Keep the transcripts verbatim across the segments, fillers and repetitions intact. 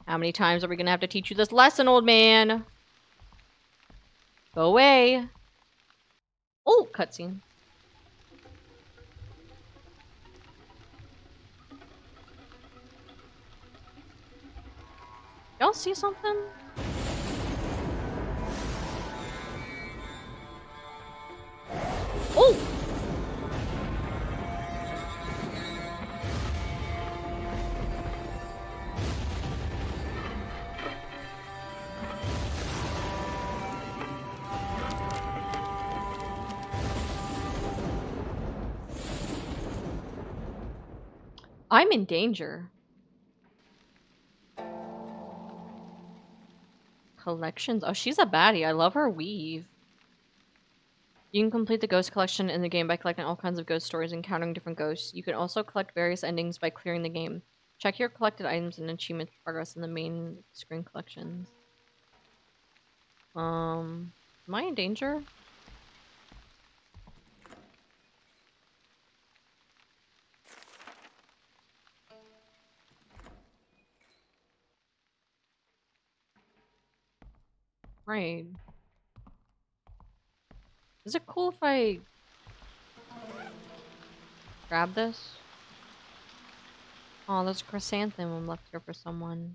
How many times are we gonna have to teach you this lesson, old man? Go away. Oh, cutscene. Y'all see something? Oh! I'm in danger. Collections. Oh, she's a baddie. I love her weave. You can complete the ghost collection in the game by collecting all kinds of ghost stories and encountering different ghosts. You can also collect various endings by clearing the game. Check your collected items and achievement progress in the main screen collections. Um, am I in danger? Right. Is it cool if I grab this? Oh, there's a chrysanthemum left here for someone.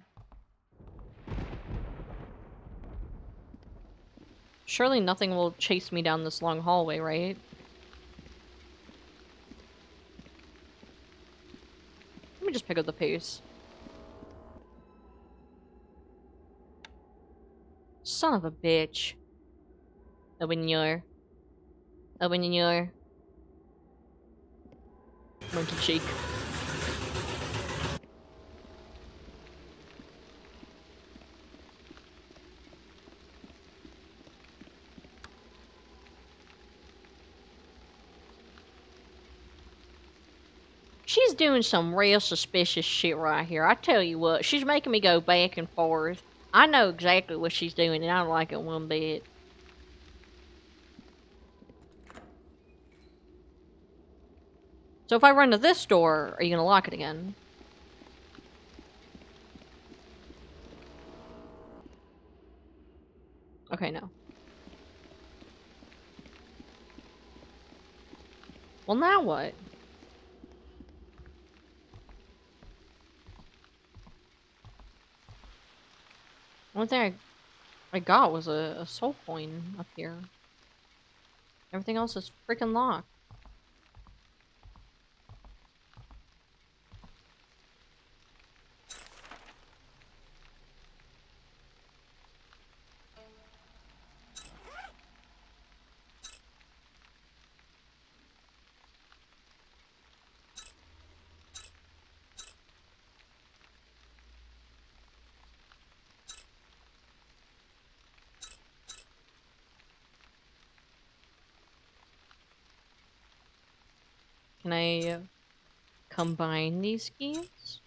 Surely nothing will chase me down this long hallway, right? Let me just pick up the pace. Son of a bitch. Open your... Open your... Monkey cheek. She's doing some real suspicious shit right here. I tell you what, she's making me go back and forth. I know exactly what she's doing and I don't like it one bit. So if I run to this door, are you gonna lock it again? Okay, no. Well, now what? One thing I, I got was a, a soul coin up here. Everything else is freaking locked. Can I uh, combine these keys?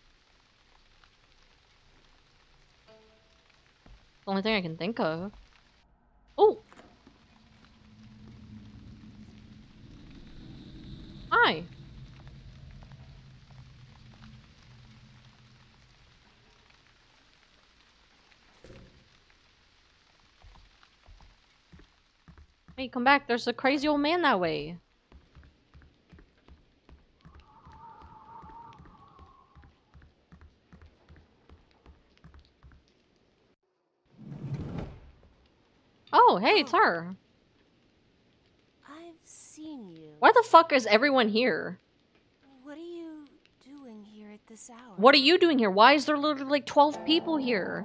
The only thing I can think of. Oh! Hi! Hey, come back. There's a crazy old man that way. Oh, hey, it's her. I've seen you. Why the fuck is everyone here? What are you doing here at this hour? What are you doing here? Why is there literally like twelve people here?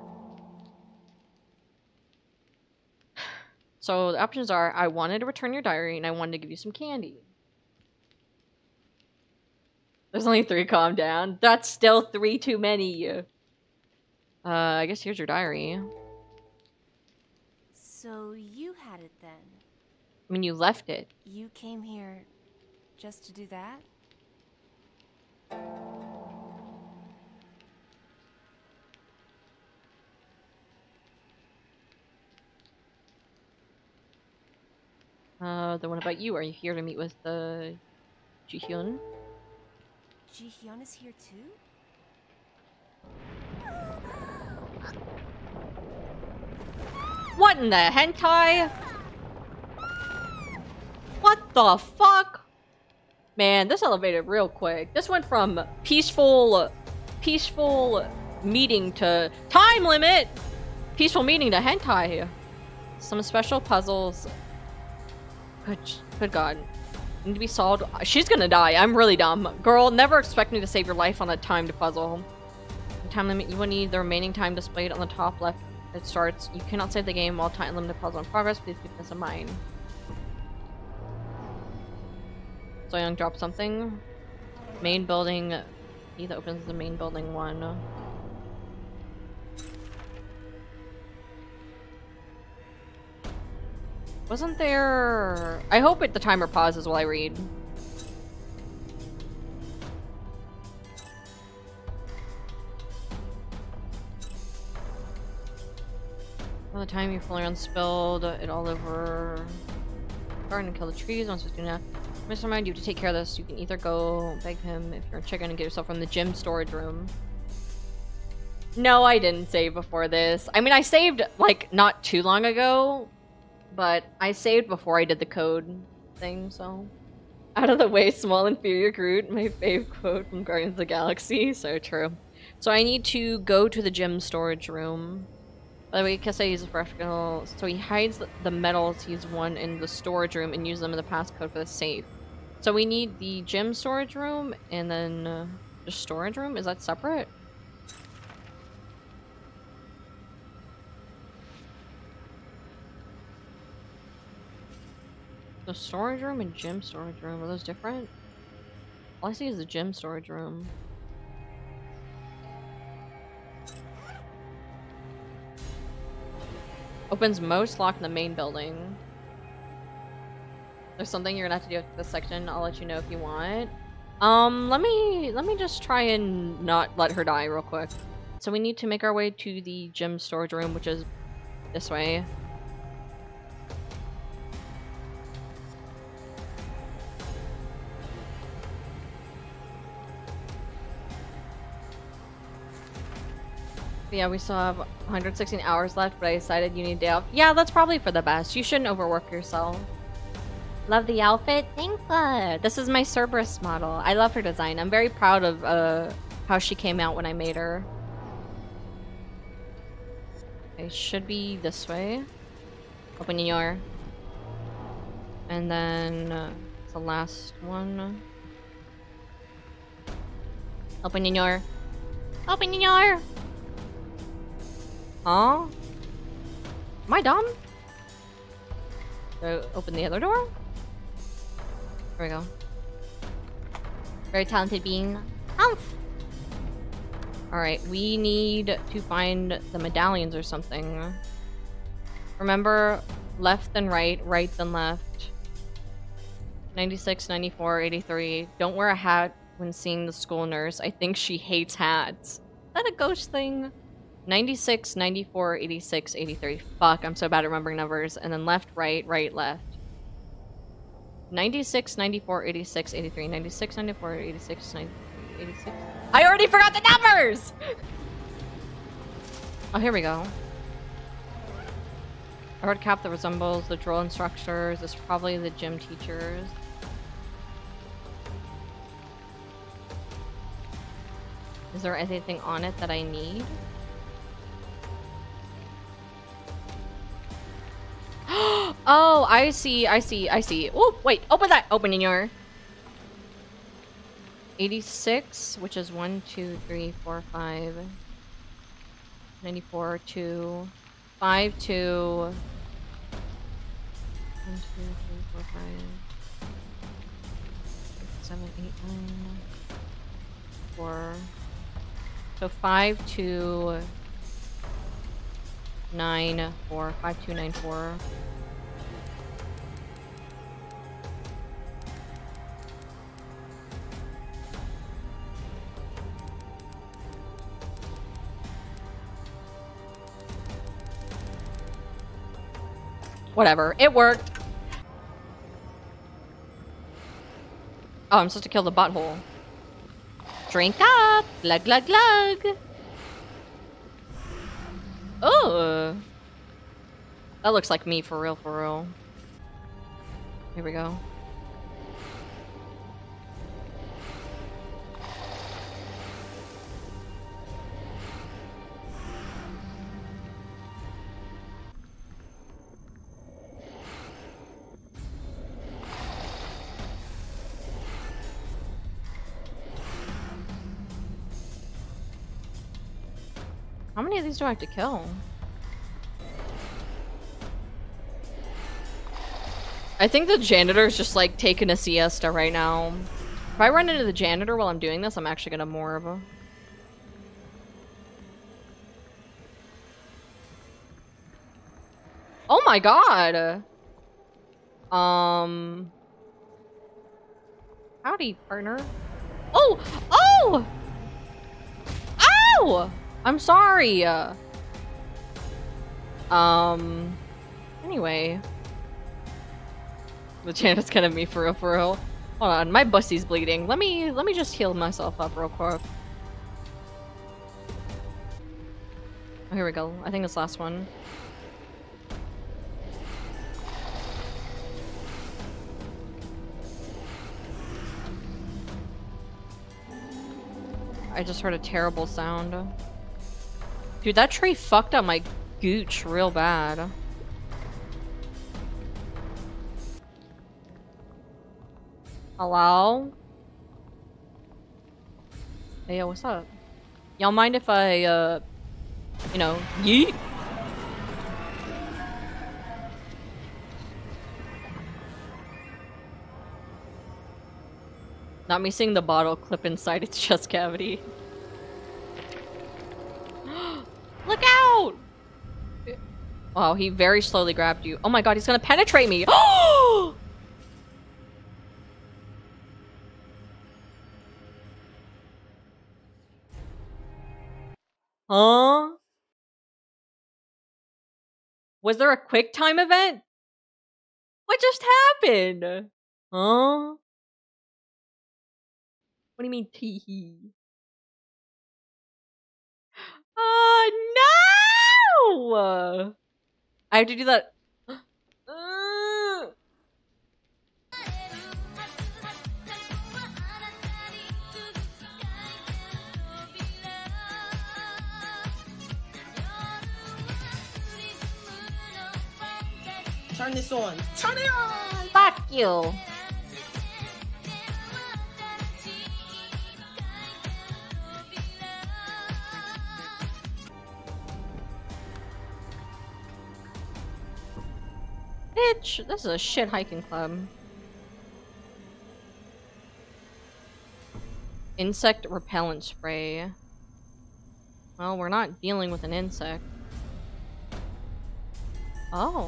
So the options are, I wanted to return your diary and I wanted to give you some candy. There's only three, calm down. That's still three too many. Uh, I guess here's your diary. So you had it then? I mean, you left it. You came here just to do that? Uh, the one about you. Are you here to meet with the uh, Ji-hyun? Ji-hyun is here too? What in the hentai? What the fuck? Man, this elevated real quick. This went from peaceful, peaceful meeting to time limit. Peaceful meeting to hentai. Some special puzzles. Good, good God. Need to be solved. She's gonna die. I'm really dumb. Girl, never expect me to save your life on a timed puzzle. Time limit. You will need the remaining time displayed on the top left. It starts. You cannot save the game while time limited puzzle in progress. Please keep this in mind. So Young dropped something. Main building. Key that opens the main building one. Wasn't there... I hope it, the timer pauses while I read. By the time you're fully unspilled, it all over... Garden and kill the trees. Once it's doing that. I must remind you to take care of this. You can either go beg him if you're a chicken and get yourself from the gym storage room. No, I didn't save before this. I mean, I saved, like, not too long ago. But I saved before I did the code thing, so... Out of the way, small inferior Groot, my fave quote from Guardians of the Galaxy. So true. So I need to go to the gym storage room. By the way, Kessa uses practical, so he hides the metals he's won in the storage room and uses them in the passcode for the safe. So we need the gym storage room and then uh, the storage room. Is that separate? The storage room and gym storage room, are those different? All I see is the gym storage room. Opens most locked in the main building. There's something you're gonna have to do with this section. I'll let you know if you want. Um, let me let me just try and not let her die real quick. So we need to make our way to the gym storage room, which is this way. Yeah, we still have one hundred sixteen hours left, but I decided you need a day off. Yeah, that's probably for the best. You shouldn't overwork yourself. Love the outfit. Thanks. Uh, this is my Cerberus model. I love her design. I'm very proud of uh, how she came out when I made her. It should be this way. Open your. And then uh, the last one. Open your. Open your. Huh? Am I dumb? So open the other door? There we go. Very talented being. Humph! Alright, we need to find the medallions or something. Remember, left then right, right then left. ninety-six, ninety-four, eighty-three. Don't wear a hat when seeing the school nurse. I think she hates hats. Is that a ghost thing? ninety-six, ninety-four, eighty-six, eighty-three. Fuck, I'm so bad at remembering numbers. And then left, right, right, left. ninety-six, ninety-four, eighty-six, eighty-three. ninety-six, ninety-four, eighty-six, ninety-three, eighty-six. I already forgot the numbers! Oh, here we go. A red cap that resembles the drill instructors. This is probably the gym teachers. Is there anything on it that I need? Oh, I see, I see, I see. Oh, wait, open that! Open in your... eighty-six, which is one, two, three, four, five. ninety-four, two. five, two. one, two, three, four, five. six, seven, eight, nine. four. So five, two. nine, four. five, two, nine, four. Whatever. It worked. Oh, I'm supposed to kill the butthole. Drink up! Glug, glug, glug! Oh! That looks like me for real, for real. Here we go. How many of these do I have to kill? I think the janitor is just like taking a siesta right now. If I run into the janitor while I'm doing this, I'm actually gonna morb. Oh my god! Um... Howdy, partner. Oh! Oh! Ow! I'm sorry! Um... Anyway. The janitor's kind of me for real, for real. Hold on, my bussy's bleeding. Let me, let me just heal myself up real quick. Oh, here we go. I think this last one. I just heard a terrible sound. Dude, that tree fucked up my gooch real bad. Hello? Hey, yo, what's up? Y'all mind if I, uh, you know, yeet? Not me seeing the bottle clip inside its chest cavity. Look out! Wow, he very slowly grabbed you. Oh my god, he's gonna penetrate me! Huh? Was there a quick time event? What just happened? Huh? What do you mean tee-hee? Oh no! I have to do that. uh. Turn this on. Turn it on! Fuck you. Bitch, this is a shit hiking club. Insect repellent spray. Well, we're not dealing with an insect. Oh.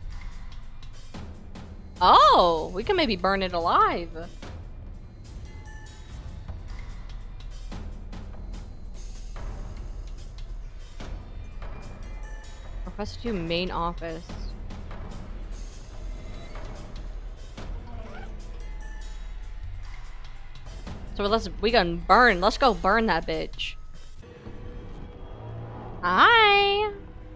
Oh, we can maybe burn it alive. Professor two main office. So let's we can burn. Let's go burn that bitch. Hi.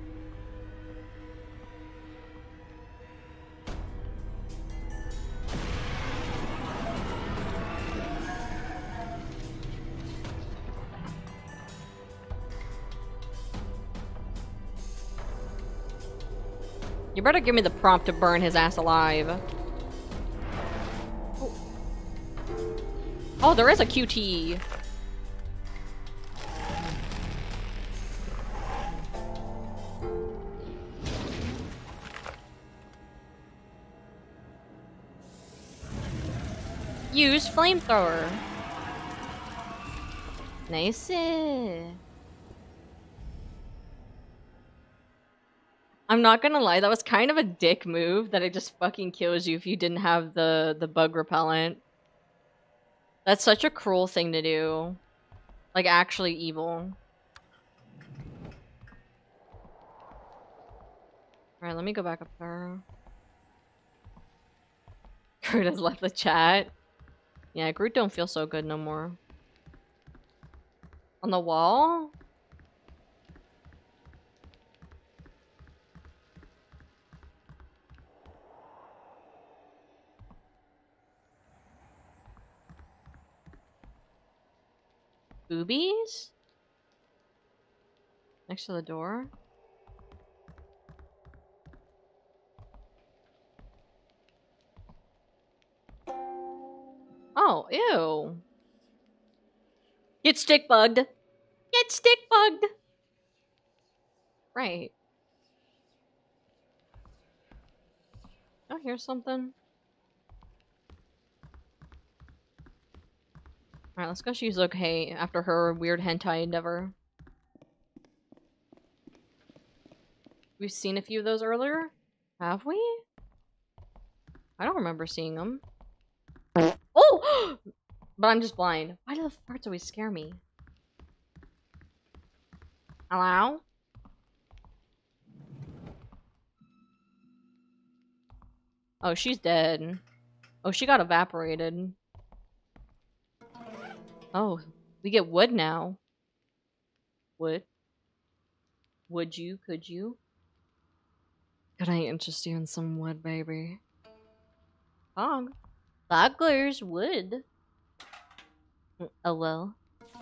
You better give me the prompt to burn his ass alive. Oh, there is a Q T. Use flamethrower. Nice. I'm not gonna lie, that was kind of a dick move that it just fucking kills you if you didn't have the, the bug repellent. That's such a cruel thing to do. Like, actually evil. Alright, let me go back up there. Groot has left the chat. Yeah, Groot don't feel so good no more. On the wall? Boobies? Next to the door? Oh, ew. Get stick bugged. Get stick bugged. Right. Oh, here's something. Alright, let's go she's okay after her weird hentai endeavor. We've seen a few of those earlier? Have we? I don't remember seeing them. Oh! But I'm just blind. Why do the farts always scare me? Hello? Oh, she's dead. Oh, she got evaporated. Oh, we get wood now. Wood? Would you? Could you? Could I interest you in some wood, baby? Fog. Fogler's wood. Oh well.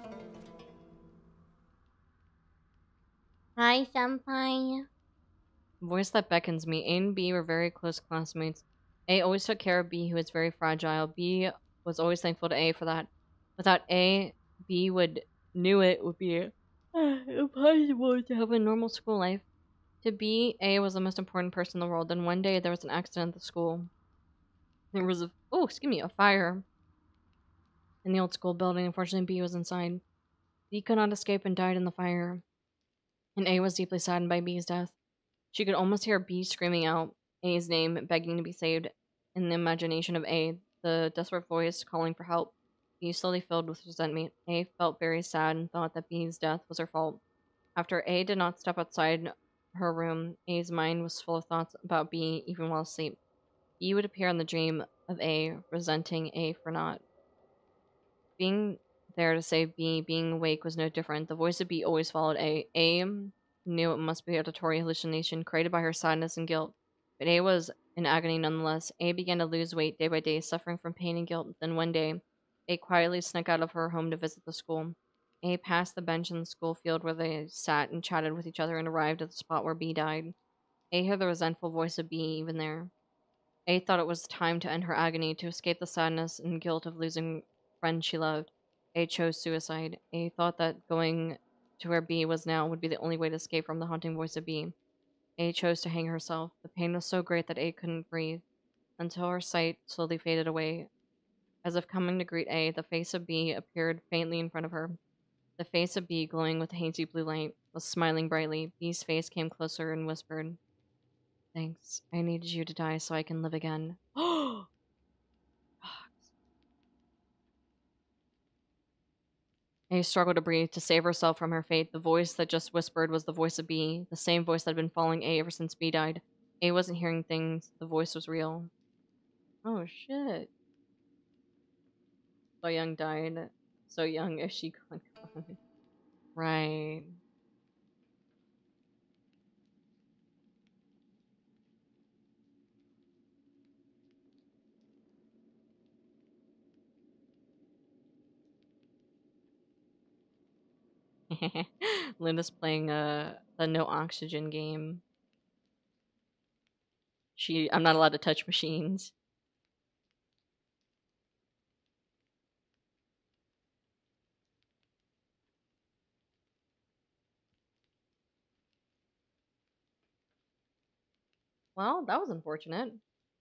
Hi, senpai. Voice that beckons me. A and B were very close classmates. A always took care of B, who is very fragile. B was always thankful to A for that. Without A, B would knew it would be uh, impossible to have a normal school life. To B, A was the most important person in the world. Then one day there was an accident at the school. There was a oh, excuse me, a fire in the old school building. Unfortunately, B was inside. B could not escape and died in the fire. And A was deeply saddened by B's death. She could almost hear B screaming out A's name, begging to be saved. In the imagination of A, the desperate voice calling for help. B slowly filled with resentment. A felt very sad and thought that B's death was her fault. After A did not step outside her room, A's mind was full of thoughts about B even while asleep. B would appear in the dream of A, resenting A for not being there to save B. Being awake was no different. The voice of B always followed A. A knew it must be a auditory hallucination created by her sadness and guilt, but A was in agony nonetheless. A began to lose weight day by day, suffering from pain and guilt. Then one day, A quietly snuck out of her home to visit the school. A passed the bench in the school field where they sat and chatted with each other and arrived at the spot where B died. A heard the resentful voice of B even there. A thought it was time to end her agony, to escape the sadness and guilt of losing friends she loved. A chose suicide. A thought that going to where B was now would be the only way to escape from the haunting voice of B. A chose to hang herself. The pain was so great that A couldn't breathe, until her sight slowly faded away. As if coming to greet A, the face of B appeared faintly in front of her. The face of B, glowing with hazy blue light, was smiling brightly. B's face came closer and whispered, "Thanks. I needed you to die so I can live again." A struggled to breathe, to save herself from her fate. The voice that just whispered was the voice of B, the same voice that had been following A ever since B died. A wasn't hearing things. The voice was real. Oh, shit. So Young died. So young as she could. Right. Linda's playing a, a no oxygen game. She, I'm not allowed to touch machines. Well, that was unfortunate.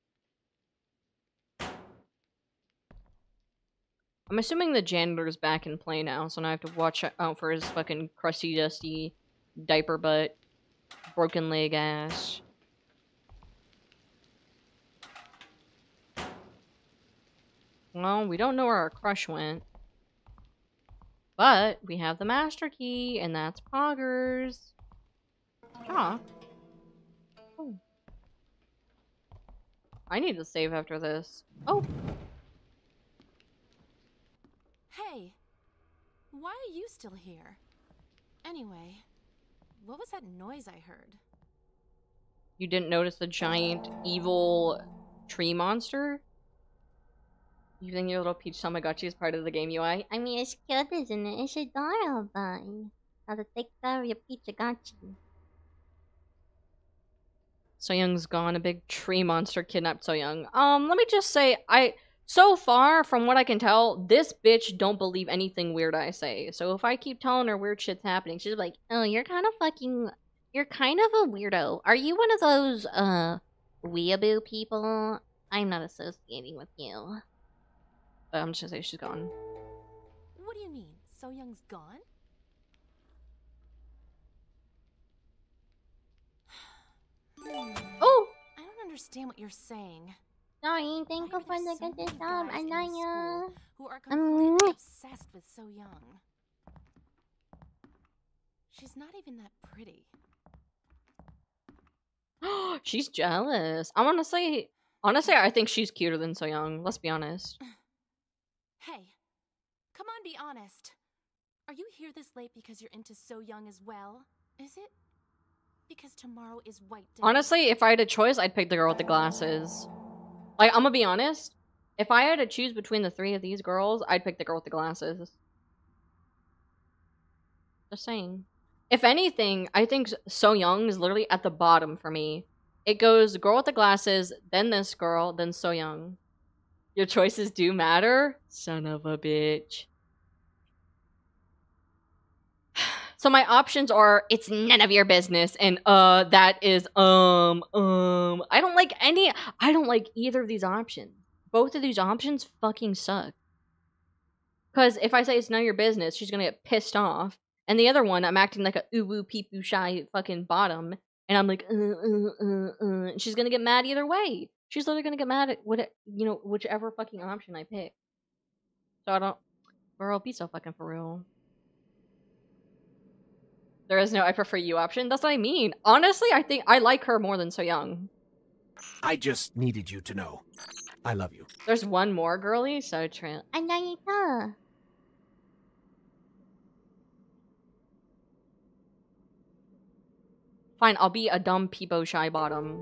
I'm assuming the janitor's back in play now, so now I have to watch out for his fucking crusty, dusty diaper butt, broken leg ass. Well, we don't know where our crush went. But we have the master key, and that's Poggers. Ah. Oh. I need to save after this. Oh. Hey, why are you still here? Anyway, what was that noise I heard? You didn't notice the giant, evil tree monster? You think your little peach Tamagotchi is part of the game U I? I mean, it's cute, isn't it? It's adorable. How to take care of your Peachagotchi. So-young's gone. A big tree monster kidnapped So-young. Um, let me just say, I... So far, from what I can tell, this bitch don't believe anything weird I say. So if I keep telling her weird shit's happening, she's like, oh, you're kind of fucking... You're kind of a weirdo. Are you one of those, uh... weeaboo people? I'm not associating with you. But I'm just gonna say she's gone. What do you mean? So-young's gone? Oh! I don't understand what you're saying. Sorry, thank you for Why are there the so good many job. guys I in know this you. school who are completely Um, obsessed with So-young. She's not even that pretty. She's jealous. I want to say, honestly, I think she's cuter than So-young. Let's be honest. Hey, come on, be honest. Are you here this late because you're into So-young as well? Is it because tomorrow is White Day? Honestly, if I had a choice, I'd pick the girl with the glasses. Like, I'm gonna be honest. If I had to choose between the three of these girls, I'd pick the girl with the glasses. Just saying. If anything, I think So-young is literally at the bottom for me. It goes girl with the glasses, then this girl, then So-young. Your choices do matter? Son of a bitch. So my options are it's none of your business and uh that is um um I don't like any I don't like either of these options. Both of these options fucking suck. Cause if I say it's none of your business, she's gonna get pissed off. And the other one, I'm acting like a ooh woo pee poo shy fucking bottom, and I'm like uh uh uh uh and she's gonna get mad either way. She's literally gonna get mad at what you know, whichever fucking option I pick. So I don't girl, be so fucking for real. There is no I prefer you option. That's what I mean. Honestly, I think I like her more than So-young. I just needed you to know. I love you. There's one more girly, so true. I know you too. Fine, I'll be a dumb peepo shy bottom.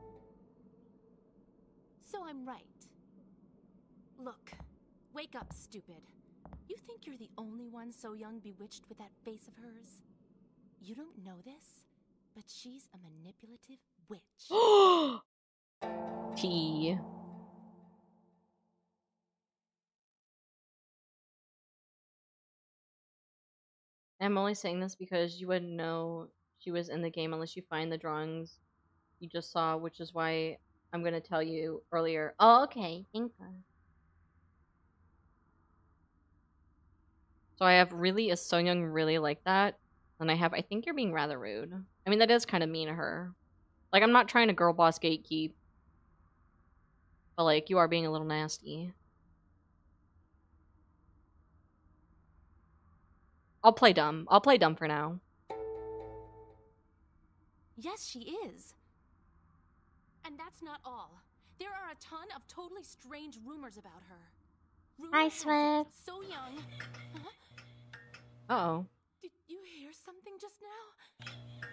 So I'm right. Look, wake up, stupid. You think you're the only one So-young bewitched with that face of hers? You don't know this, but she's a manipulative witch. T. I'm only saying this because you wouldn't know she was in the game unless you find the drawings you just saw, which is why I'm gonna tell you earlier. Oh, okay. Thank you. So I have really is So-young really like that? And I have I think you're being rather rude. I mean that is kind of mean of her. Like I'm not trying to girl boss gatekeep. But like you are being a little nasty. I'll play dumb. I'll play dumb for now. Yes, she is. And that's not all. There are a ton of totally strange rumors about her. Rumor Hi, has it Swift. So-young. Huh? Uh-oh. Did you hear something just now?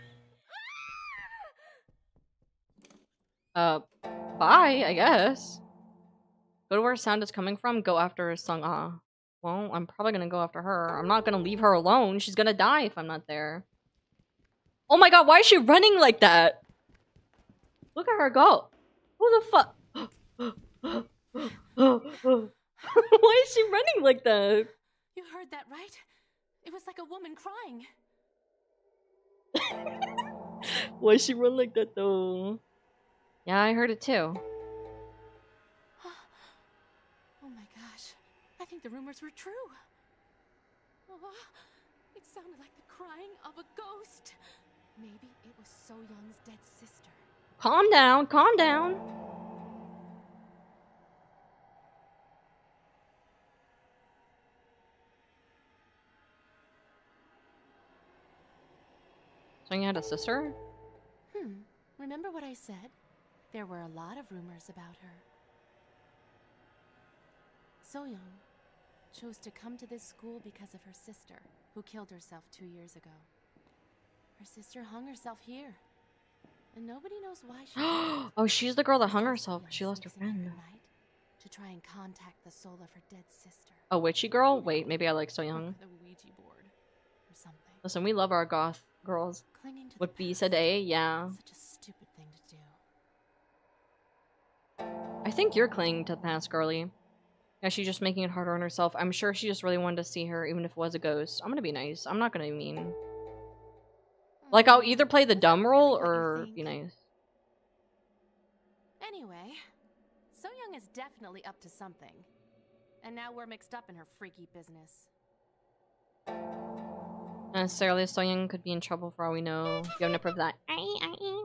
Uh, bye, I guess. Go to where sound is coming from, go after Sung Ah. Well, I'm probably gonna go after her. I'm not gonna leave her alone. She's gonna die if I'm not there. Oh my god, why is she running like that? Look at her go. Who the fuck? Why is she running like that? You heard that right? It was like a woman crying. Why she run like that though? Yeah, I heard it too. Oh my gosh. I think the rumors were true. Oh, it sounded like the crying of a ghost. Maybe it was So-young's dead sister. Calm down, calm down. So you had a sister? Hmm. Remember what I said? There were a lot of rumors about her. So-young chose to come to this school because of her sister, who killed herself two years ago. Her sister hung herself here. And nobody knows why she did it. Oh, she's the girl that hung Because herself. someone She lost her sneaks in here friend. at night, to try and contact the soul of her dead sister. A witchy girl? Wait, maybe I like So Young. The Ouija board or something. Listen, we love our goth girls. Clinging to What the B said past. A? Yeah. Such a stupid thing to do. I think you're clinging to the past, girly. Yeah, she's just making it harder on herself. I'm sure she just really wanted to see her, even if it was a ghost. I'm gonna be nice. I'm not gonna be mean. Like, I'll either play the Is that dumb really role what you or think? be nice. Anyway, So Young is definitely up to something. And now we're mixed up in her freaky business. Not necessarily, So Young could be in trouble for all we know. You have no proof of that. Aye, aye.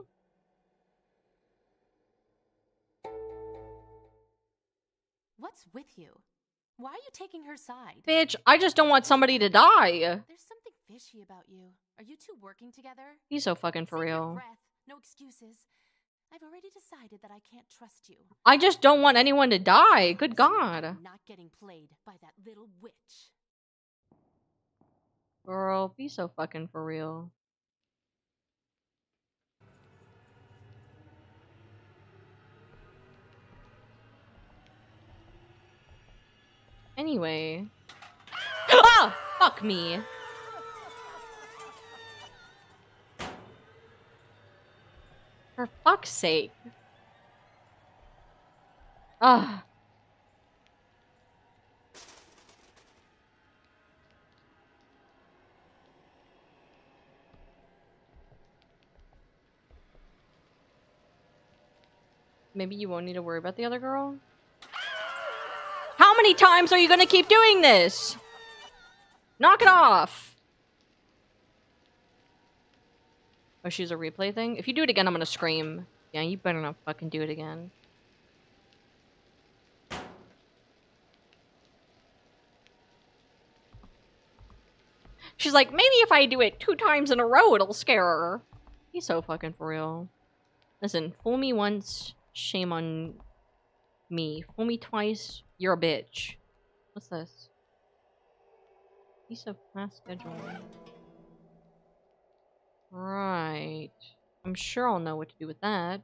What's with you? Why are you taking her side? Bitch, I just don't want somebody to die. There's something fishy about you. Are you two working together? He's so fucking for Save your real. breath. No excuses. I've already decided that I can't trust you. I just don't want anyone to die. Good So God. I'm not getting played by that little witch. Girl, be so fucking for real. Anyway. Ah! Fuck me. For fuck's sake. Ugh. Maybe you won't need to worry about the other girl? How many times are you gonna keep doing this? Knock it off! Oh, she's a replay thing? If you do it again, I'm gonna scream. Yeah, you better not fucking do it again. She's like, maybe if I do it two times in a row, it'll scare her. He's so fucking for real. Listen, fool me once, shame on me. Fool me twice, you're a bitch. What's this? Piece of class schedule. Right. I'm sure I'll know what to do with that.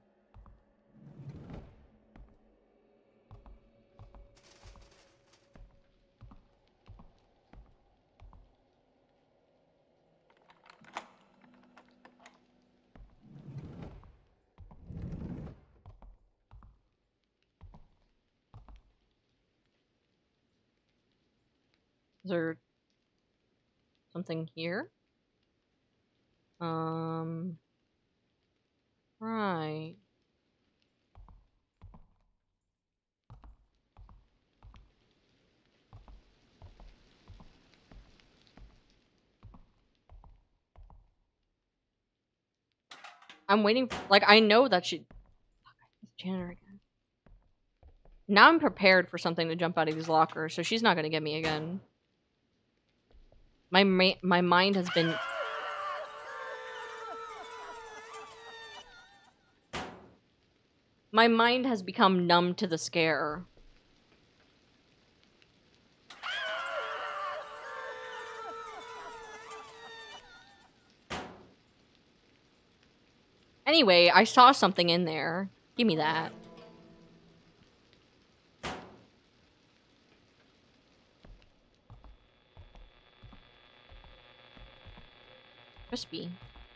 Is there something here? Um. Right. I'm waiting. For, like, I know that she. Fuck, it's janitor again. Now I'm prepared for something to jump out of these lockers, so she's not gonna get me again. My ma my mind has been. My mind has become numb to the scare. Anyway, I saw something in there. Give me that. Crispy.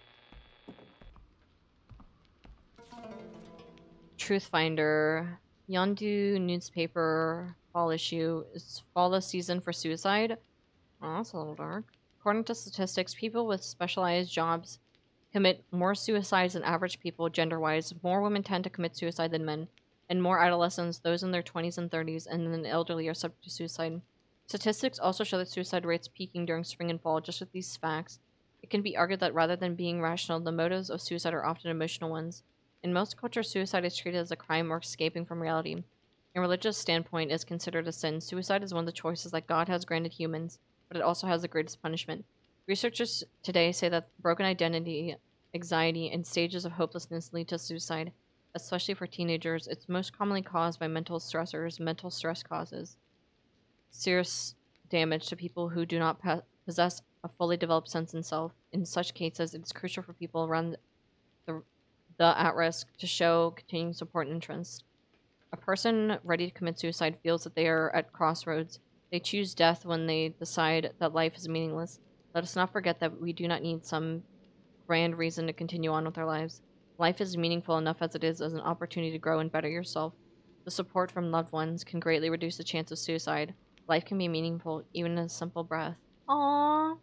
Truth Finder. Yondu newspaper fall issue is fall this season for suicide. Oh, that's a little dark. According to statistics, people with specialized jobs commit more suicides than average people gender-wise. More women tend to commit suicide than men, and more adolescents, those in their twenties and thirties, and then the elderly are subject to suicide. Statistics also show that suicide rates peaking during spring and fall. Just with these facts, it can be argued that rather than being rational, the motives of suicide are often emotional ones. In most cultures, suicide is treated as a crime or escaping from reality. In a religious standpoint, it is considered a sin. Suicide is one of the choices that God has granted humans, but it also has the greatest punishment. Researchers today say that broken identity, anxiety, and stages of hopelessness lead to suicide, especially for teenagers. It's most commonly caused by mental stressors. Mental stress causes serious damage to people who do not possess a fully developed sense in self. In such cases, it is crucial for people around the, the at risk to show continuing support and interest. A person ready to commit suicide feels that they are at crossroads. They choose death when they decide that life is meaningless. Let us not forget that we do not need some grand reason to continue on with our lives. Life is meaningful enough as it is as an opportunity to grow and better yourself. The support from loved ones can greatly reduce the chance of suicide. Life can be meaningful, even in a simple breath. Aww.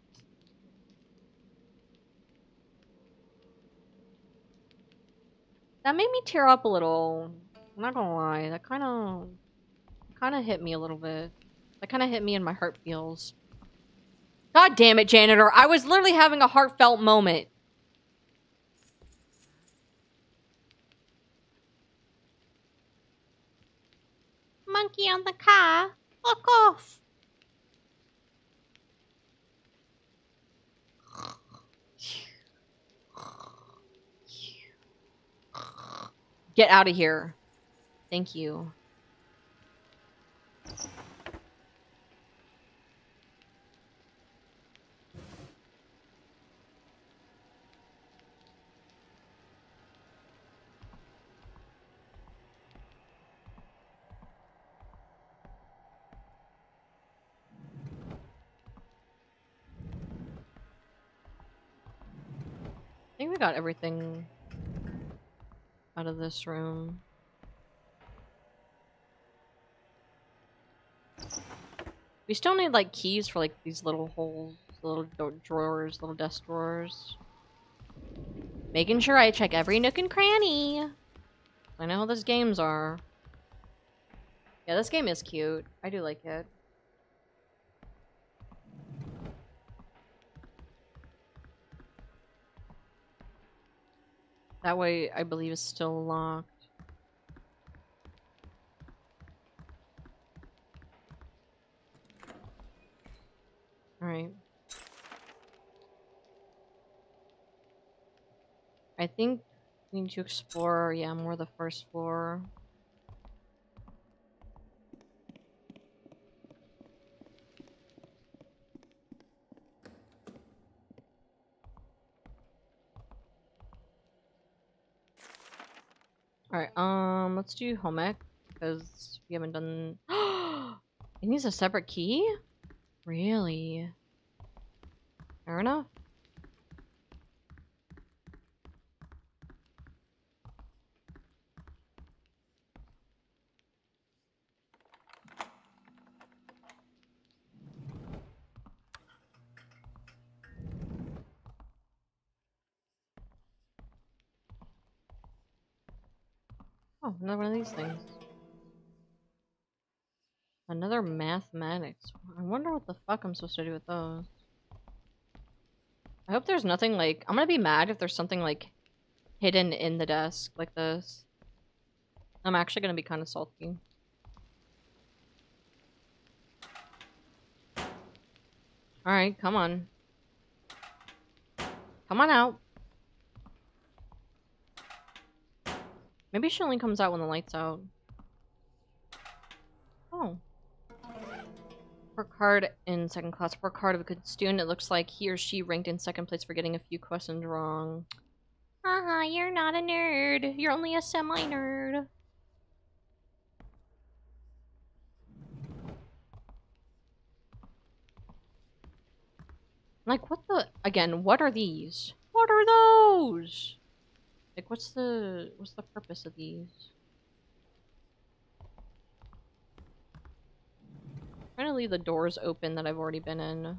That made me tear up a little. I'm not gonna lie. That kind of, kind of hit me a little bit. That kind of hit me in my heart feels. God damn it, janitor! I was literally having a heartfelt moment. Monkey on the car. Fuck off. Get out of here. Thank you. I think we got everything out of this room. We still need, like, keys for, like, these little holes, little drawers, little desk drawers. Making sure I check every nook and cranny. I know how those games are. Yeah, this game is cute. I do like it. That way, I believe, is still locked. Alright. I think we need to explore, yeah, more of the first floor. Alright, um, let's do home ec, because we haven't done... It needs a separate key? Really? Fair enough. Oh, another one of these things. Another mathematics. I wonder what the fuck I'm supposed to do with those. I hope there's nothing like... I'm gonna be mad if there's something like hidden in the desk like this. I'm actually gonna be kind of salty. Alright, come on. Come on out. Maybe she only comes out when the light's out. Oh. Work hard in second class. Work hard of a good student. It looks like he or she ranked in second place for getting a few questions wrong. Haha, you're not a nerd. You're only a semi-nerd. Like, what the... Again, what are these? What are those? Like, what's the... What's the purpose of these? I'm trying to leave the doors open that I've already been in.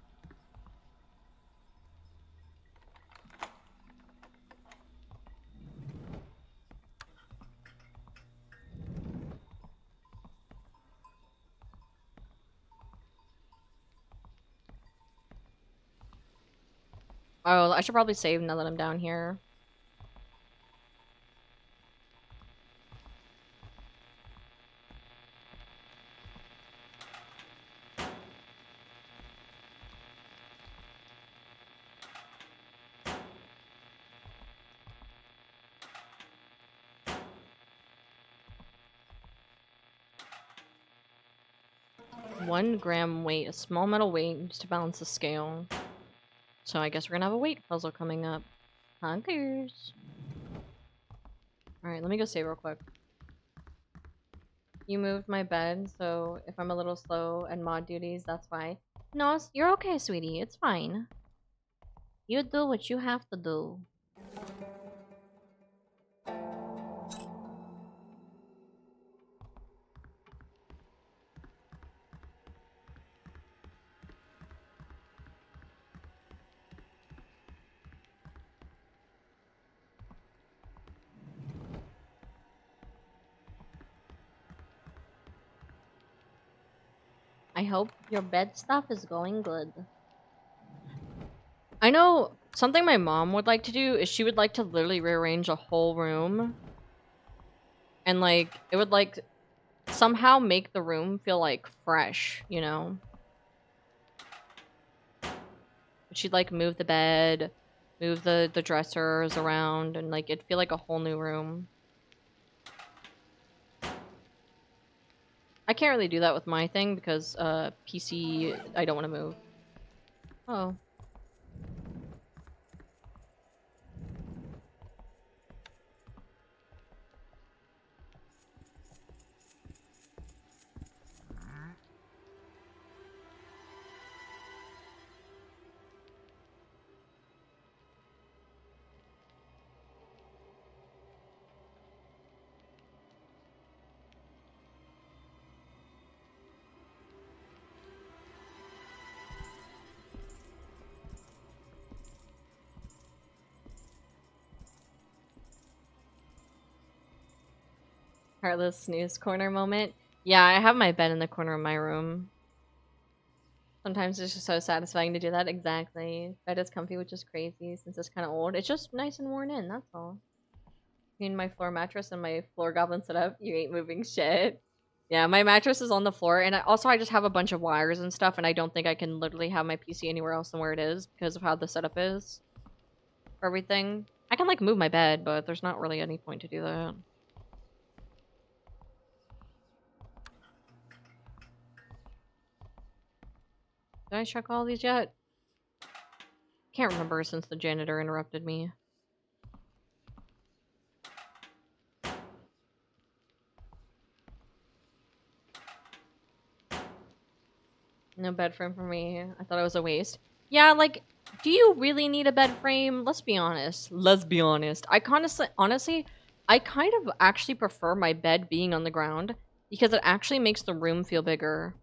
Oh, I should probably save now that I'm down here. One gram weight, a small metal weight used to balance the scale. So I guess we're gonna have a weight puzzle coming up. Hunkers. Alright, let me go save real quick. You moved my bed, so if I'm a little slow and mod duties, that's why. No, it's- you're okay, sweetie. It's fine. You do what you have to do. I hope your bed stuff is going good. I know something my mom would like to do is she would like to literally rearrange a whole room. And like, it would like somehow make the room feel like fresh, you know? She'd like move the bed, move the, the dressers around, and like it'd feel like a whole new room. I can't really do that with my thing because uh P C I don't want to move. Oh. Heartless snooze corner moment. Yeah, I have my bed in the corner of my room. Sometimes it's just so satisfying to do that. Exactly. Bed is comfy, which is crazy since it's kind of old. It's just nice and worn in, that's all. Between my floor mattress and my floor goblin setup, you ain't moving shit. Yeah, my mattress is on the floor, and I, also I just have a bunch of wires and stuff, and I don't think I can literally have my P C anywhere else than where it is because of how the setup is for everything. I can, like, move my bed, but there's not really any point to do that. Did I check all these yet? Can't remember since the janitor interrupted me. No bed frame for me. I thought it was a waste. Yeah, like, do you really need a bed frame? Let's be honest. Let's be honest. I honestly, honestly, I kind of actually prefer my bed being on the ground because it actually makes the room feel bigger.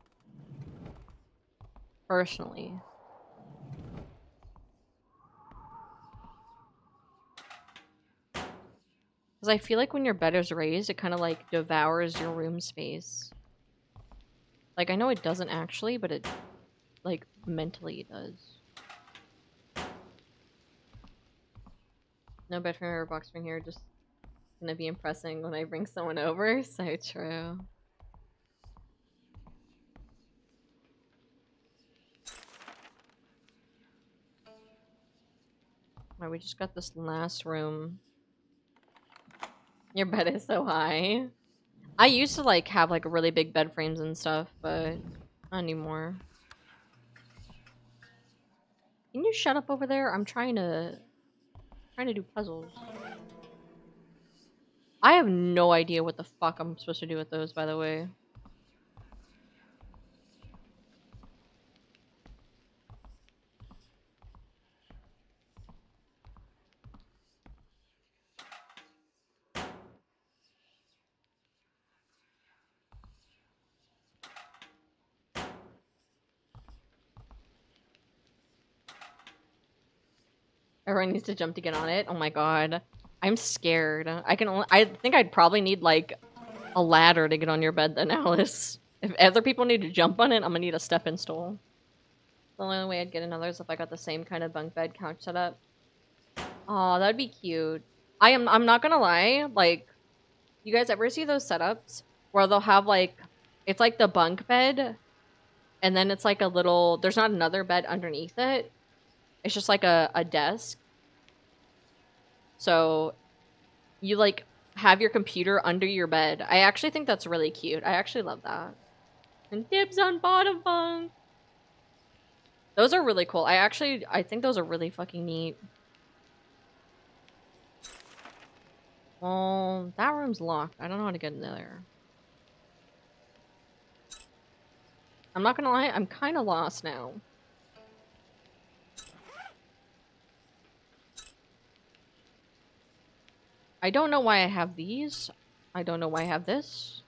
Personally. Because I feel like when your bed is raised, it kind of like devours your room space. Like, I know it doesn't actually, but it, like, mentally it does. No bed frame or box spring here, just gonna be impressing when I bring someone over. So true. Alright, we just got this last room. Your bed is so high. I used to like have like really big bed frames and stuff, but not anymore. Can you shut up over there? I'm trying to trying to do puzzles. I have no idea what the fuck I'm supposed to do with those, by the way. Everyone needs to jump to get on it. Oh my god. I'm scared. I can only- I think I'd probably need like a ladder to get on your bed then, Alice. If other people need to jump on it, I'm gonna need a step-in stool. The only way I'd get another is if I got the same kind of bunk bed couch setup. Oh, that'd be cute. I am I'm not gonna lie, like, you guys ever see those setups where they'll have like it's like the bunk bed and then it's like a little there's not another bed underneath it. It's just like a, a desk. So you like have your computer under your bed. I actually think that's really cute. I actually love that. And dibs on bottom bunk. Those are really cool. I actually I think those are really fucking neat. Well, that room's locked. I don't know how to get in there. I'm not gonna lie, I'm kind of lost now. I don't know why I have these. I don't know why I have this.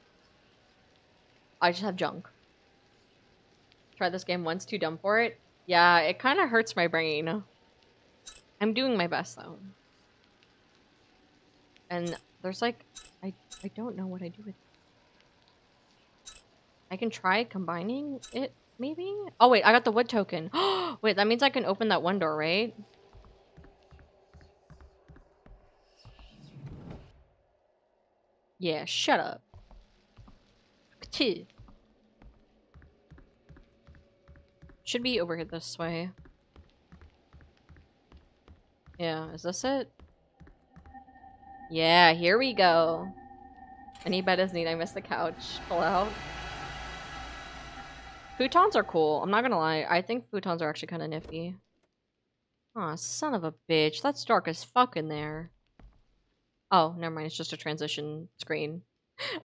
I just have junk. Tried this game once, too dumb for it. Yeah, it kind of hurts my brain. I'm doing my best, though. And there's like... I, I don't know what I do with it. I can try combining it, maybe? Oh, wait, I got the wood token. Wait, that means I can open that one door, right? Yeah, shut up. Should be over here this way. Yeah, is this it? Yeah, here we go. Any bed is need. I miss the couch. Pull out. Futons are cool. I'm not gonna lie. I think futons are actually kind of nifty. Aw, son of a bitch. That's dark as fuck in there. Oh, never mind. It's just a transition screen.